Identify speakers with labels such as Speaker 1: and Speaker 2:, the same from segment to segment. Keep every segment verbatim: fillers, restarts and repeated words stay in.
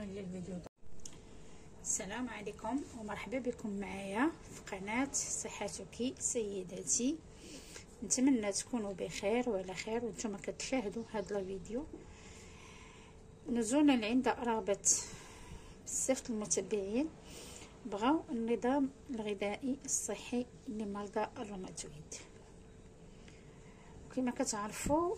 Speaker 1: نخلي الفيديو. السلام عليكم ومرحبا بكم معايا في قناة صحتك سيداتي. نتمنى تكونوا بخير وعلى خير وانتم كتشاهدوا هذا الفيديو. نزولا عند رغبة بزاف المتابعين بغاو النظام الغذائي الصحي لمرضى الروماتويد. كما كتعرفوا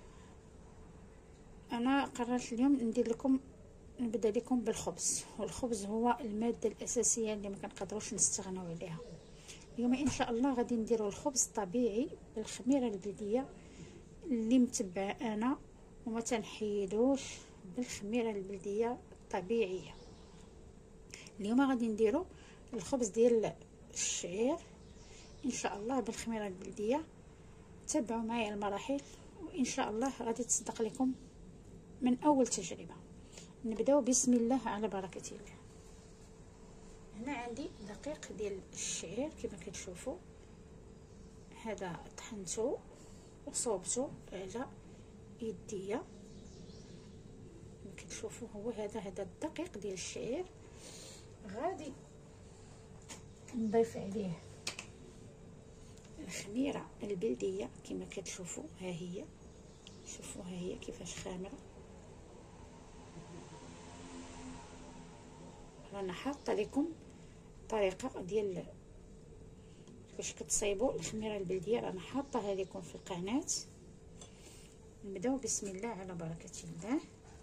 Speaker 1: انا قررت اليوم ندير لكم نبدا لكم بالخبز، والخبز هو الماده الاساسيه اللي ما كنقدروش نستغناو عليها. اليوم ان شاء الله غادي نديروا الخبز طبيعي بالخميره البلديه اللي متبعه انا، وما تنحيدوش بالخميره البلديه الطبيعيه. اليوم غادي نديروا الخبز ديال الشعير ان شاء الله بالخميره البلديه. تابعوا معايا المراحل وان شاء الله غادي تصدق لكم من اول تجربه. نبداو بسم الله على بركه الله. هنا عندي دقيق ديال الشعير كما كتشوفوا، هذا طحنته وصوبته على يديا كما كتشوفوا. هو هذا هذا الدقيق ديال الشعير. غادي نضيف عليه الخميره البلديه كما كتشوفوا، ها هي، شوفوا ها هي كيفاش خامره. رانا حاطه لكم طريقه ديال كيفاش كتصايبوا الخميره البلديه، رانا حاطاها لكم في القناه. نبداو بسم الله على بركه الله.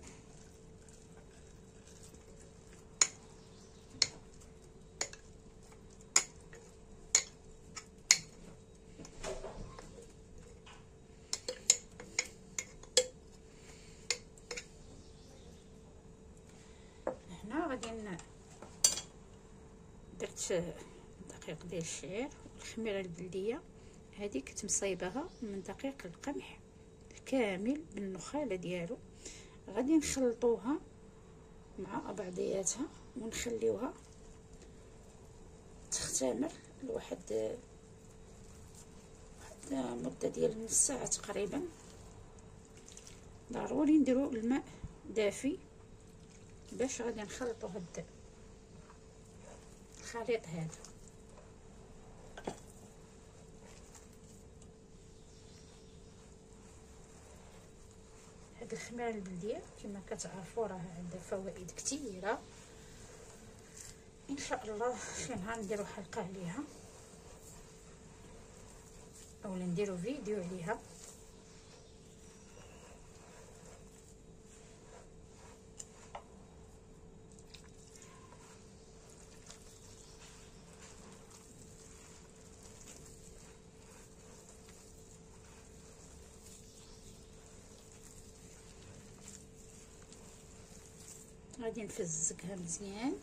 Speaker 1: هنا غادي درت دقيق ديال الشعير والخميره البلديه، هذه كنت مصايباها من دقيق القمح الكامل بالنخاله ديالو. غادي نخلطوها مع بعضياتها ونخليوها تختمر لواحد واحد مده ديال نص ساعه تقريبا. ضروري نديروا الماء دافي باش غادي نخلطوا هاد الخليط هذا. هاد الخميره البلديه كما كتعرفوا راه عندها فوائد كثيره. ان شاء الله شي نهار نديروا حلقه عليها او نديروا فيديو عليها. غادي نفزقها مزيان.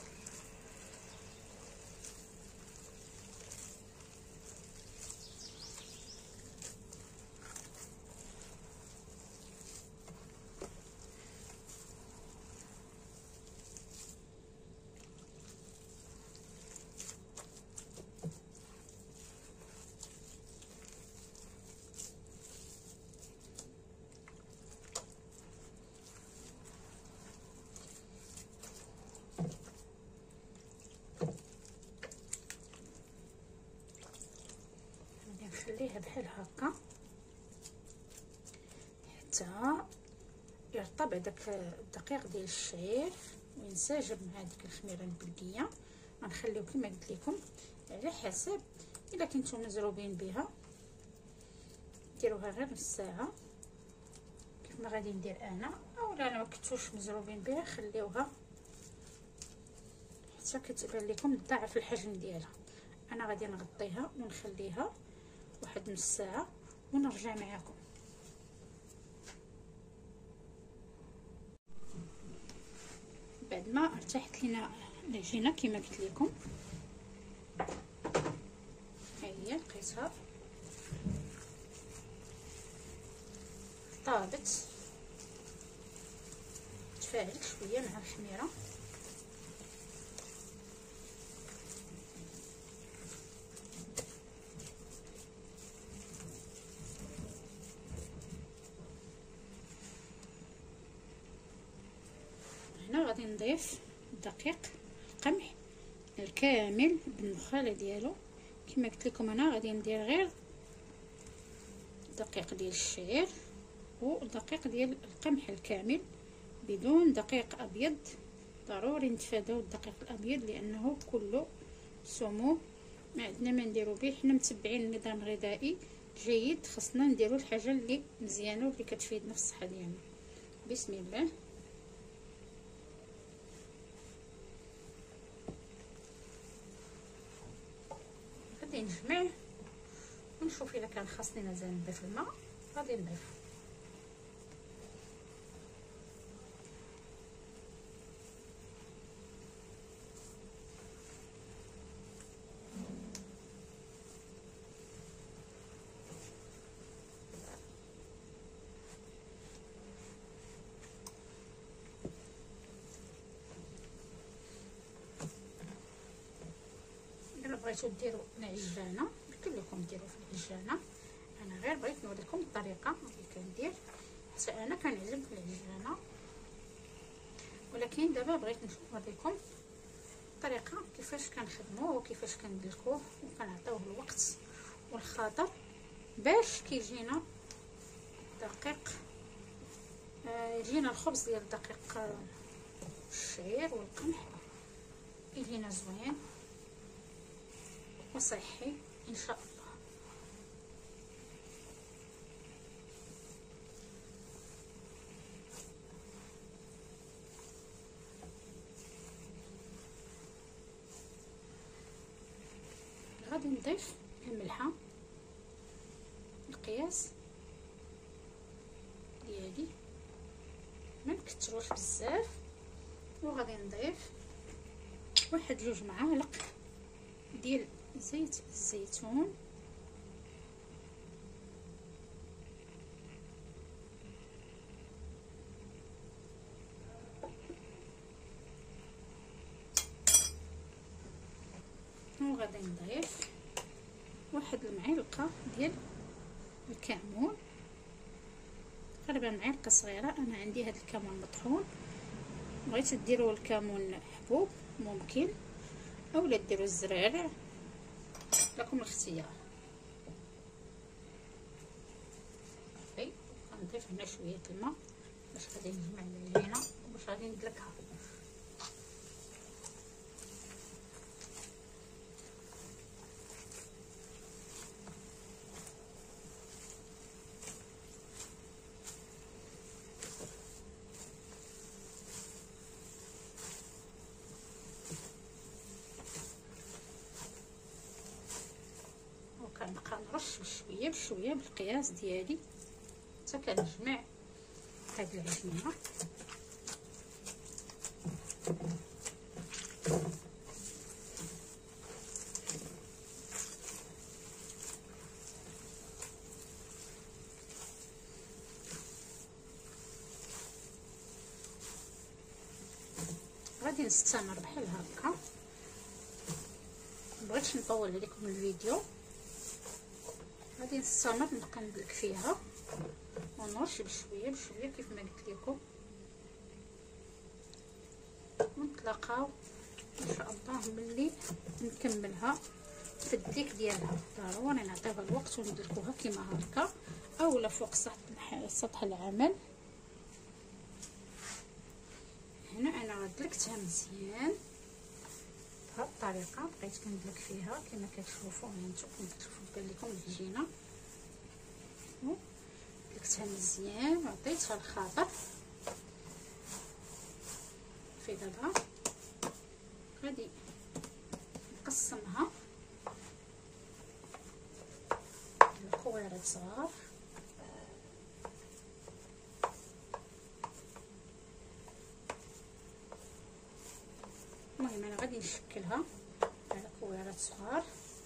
Speaker 1: نخليها بحال هكا حتى يرطب هذاك الدقيق ديال الشعير وينسجم مع ديك الخميره البلديه. غنخليو كما قلت لكم على حسب، الا كنتو مزروبين بها ديروها غير نص ساعه كيف ما غادي ندير انا، اولا انا ما كنتوش مزروبين بها خليوها حتى كتبان لكم ضعف الحجم ديالها. انا غادي نغطيها ونخليها واحد نص ساعه ونرجع معكم. بعد ما ارتاحت لنا العجينه كما قلت لكم، ها هي لقيتها طابت تفاعلت شويه مع الخميره. غادي نضيف دقيق القمح الكامل بالنخاله ديالو. كما قلت لكم انا غادي ندير غير دقيق ديال الشعير ودقيق ديال القمح الكامل بدون دقيق ابيض. ضروري نتفاداو الدقيق الابيض لانه كله سموم، ما عندنا ما نديرو به. حنا متبعين النظام الغذائي جيد، خصنا نديرو الحاجه اللي مزيانه واللي كتفيدنا في الصحه ديالنا. بسم الله. غادي نجمع ونشوف الا كان خاصني مازال نضيف الماء غادي نضيف. بغيتو ديروا العجانه قلت لكم ديروا في العجانه، انا غير بغيت نوريكم الطريقه اللي كندير حتى انا كنعجب في العجانه. ولكن دابا بغيت نوريكم الطريقه كيفاش كنخدموه وكيفاش كندلكوه وكنعطيوه الوقت والخاطر باش كيجينا دقيق. آه يجينا الخبز ديال الدقيق الشعير والقمح يجينا زوين وصحي ان شاء الله. غادي نضيف الملحه القياس ديالي، ما نكثروش بزاف، وغادي نضيف واحد جوج معالق ديال زيت الزيتون وغادي نضيف واحد المعلقه ديال الكمون، تقريبا معلقه صغيره. انا عندي هذا الكمون مطحون، بغيتو ديروا الكمون حبوب ممكن اولا ديروا الزرارع، لكم الاختيار. صافي غنضيف هنا شويه الماء باش غادي نجمع العجينه وباش غادي ندلكها. كنبقى نرش بشويه بشويه بالقياس ديالي حتى كنجمع هاد العجينه. غادي نستمر بحال هكا، مبغيتش نطول عليكم الفيديو. غادي نستمر نبقى ندلك فيها ونرش بشويه بشويه كيف ما قلت لكم، ونتلاقاو ان شاء الله ملي نكملها في الديك ديالها. ضروري نعطيوها الوقت وندلكوها كيما هكا اولا فوق سطح سطح العمل. هنا انا دلكتها مزيان بهذه الطريقه، بقيت كندلك فيها كما كتشوفوا. هانتوما كتشوفوا بان لكم العجينه دلكتها مزيان وعطيتها الخاطر. في دابا غادي نقسمها لكويرات صغار. المهم انا غادي نشكلها على كويرات صغار.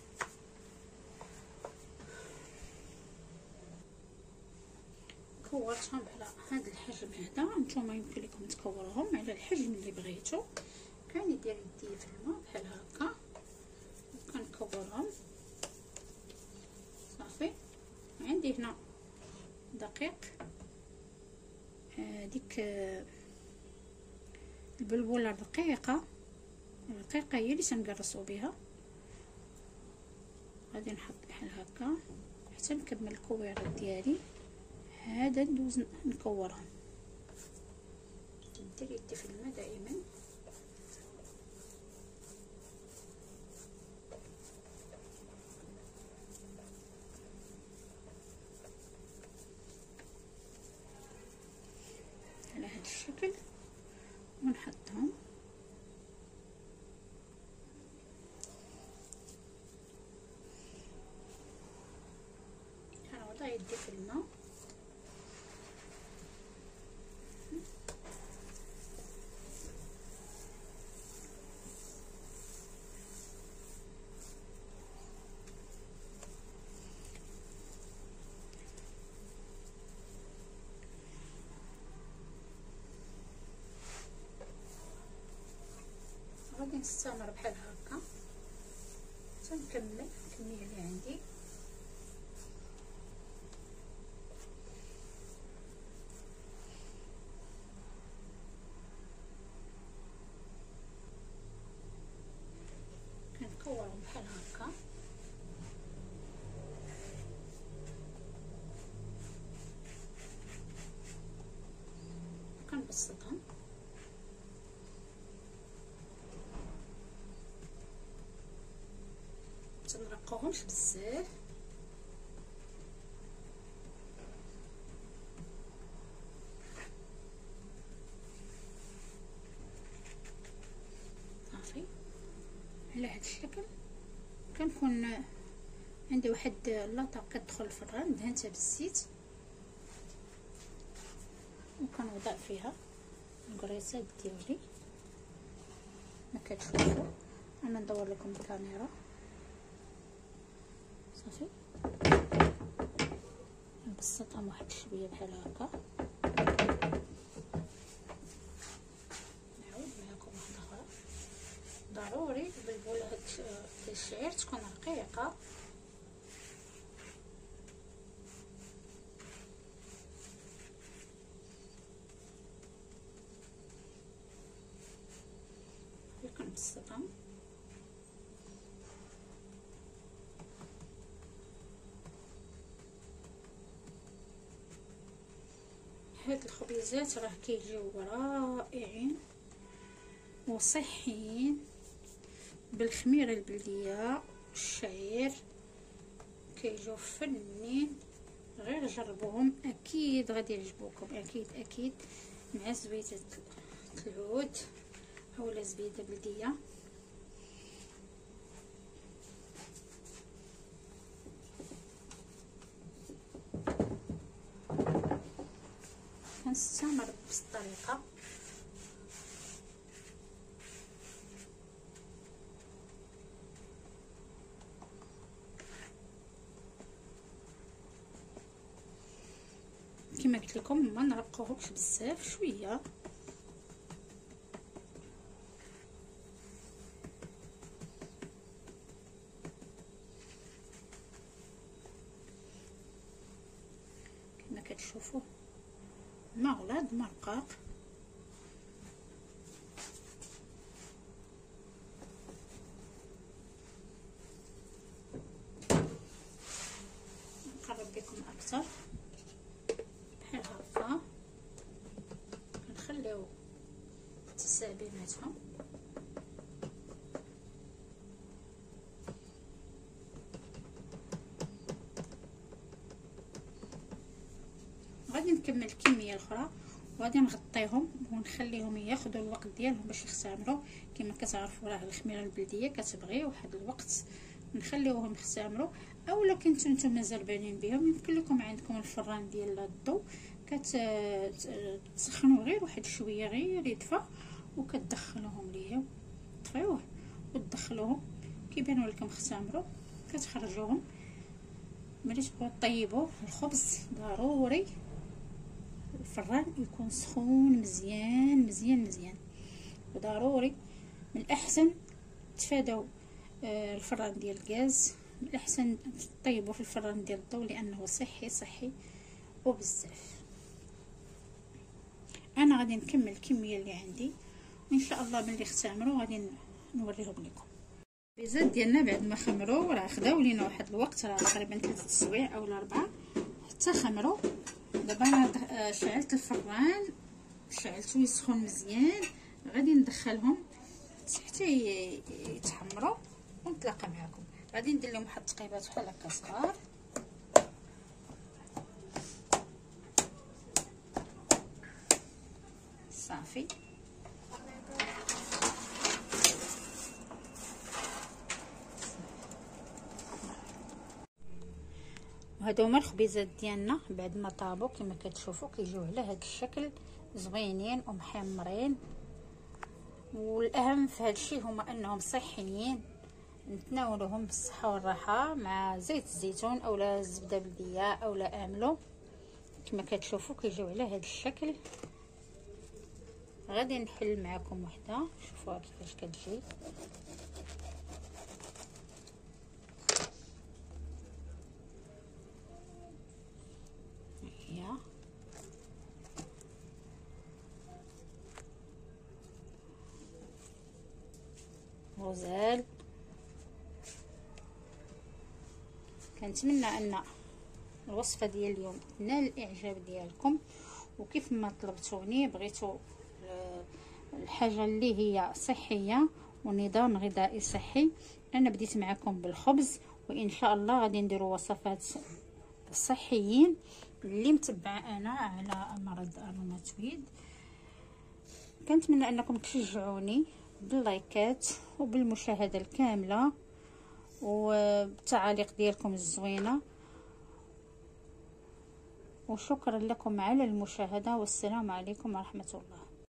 Speaker 1: كورتهم على هذا الحجم هذا، نتوما يمكن لكم تكوروهم على الحجم اللي بغيتو. كندير يدي في الماء بحال هكا وكنكورهم. صافي عندي هنا دقيق، آه ديك آه البلبوله الرقيقه الرقيقه هي اللي تنقرصوا بها. غادي نحط بحال هكا حتى نكمل الكويرات ديالي. هذا ندوز نكورهم. ندير يدي في الماء دائما. على هذا الشكل ونحطهم. نوضع يدي في الماء. غادي نستمر بحال هكا حتى نكمل الكميه اللي عندي. كنكورهم بحال هكا. كنبسطهم. متنرقوهمش بزاف. صافي على هذا الشكل. كنكون عندي واحد لاطه كتدخل الفران دهنتها بالزيت وكنوضع فيها الكريسات ديالي. ما كتشوفوا انا ندور لكم بالكاميرا. صافي نبسطهم واحد شويه بحال هكا. نعاود معكم واحده اخرى. ضروري البلبوله هاد الشعير تكون رقيقه. كنبسطهم. هاد الخبيزات راه كيجيو رائعين وصحيين بالخميره البلديه الشعير. كيجيو فنين. غير جربوهم اكيد غادي يعجبوكم. اكيد اكيد مع زبيده العود اولا زبيده بلديه. كنستمر بنفس الطريقه. كما قلت لكم ما نرقوهمش بزاف، شويه. كما كتشوفوا مغلظ مرقاق. نقرب بكم اكثر بحال هكا. كنخليو تساع بيناتهم. غادي نكمل الكميه الاخرى وغادي نغطيهم ونخليهم ياخذوا الوقت ديالهم باش يختمروا. كما كتعرفوا راه الخميره البلديه كتبغي واحد الوقت. نخليوهم يختمروا. اولا كنتو نتوما زربانين بهم يمكن لكم عندكم الفران ديال الضو كتسخنوا غير واحد شويه غير يدفى وكتدخلوهم ليه طفيوه وتدخلوهم. كيبانوا لكم اختمروا كتخرجوهم. ملي تبغوا طيبوا الخبز ضروري الفران يكون سخون مزيان مزيان مزيان. وضروري من الاحسن تفادوا الفران ديال الغاز. من الاحسن طيبوا في الفران ديال الضو لانه صحي صحي وبزاف. انا غادي نكمل الكميه اللي عندي ان شاء الله ملي اختمروا غادي نوريهم لكم. البيزات ديالنا بعد ما خمروا راه خداو لينا واحد الوقت، راه تقريبا ثلاثة السوايع اولا اربعه حتى خمروا. دابا انا شعلت الفران، شعلتو يسخن مزيان، غادي ندخلهم حتى يتحمروا ونتلاقى معكم. غادي ندير لهم واحد التقيبات بحال هكا صغار. صافي وهادو هما الخبيزات ديالنا بعد ما طابوا كما كتشوفوا كيجيو على هذا الشكل زوينين ومحمرين. والاهم في هذا الشيء هما انهم صحيين، نتناولوهم بالصحه والراحه مع زيت الزيتون اولا الزبده بلديه اولا املو. كما كتشوفوا كيجيو على هذا الشكل. غادي نحل معكم وحده، شوفوها كيفاش كتجي. هي غزال. كنتمنى ان الوصفه ديال اليوم تنال الاعجاب ديالكم، وكيف ما طلبتوني بغيتوا الحاجه اللي هي صحيه ونظام غذائي صحي، انا بديت معكم بالخبز، وان شاء الله غادي نديروا وصفات صحيين اللي متبعه انا على مرض الروماتويد. كنتمنى انكم تشجعوني باللايكات وبالمشاهده الكامله وبالتعاليق ديالكم الزوينه، وشكرا لكم على المشاهده، والسلام عليكم ورحمه الله.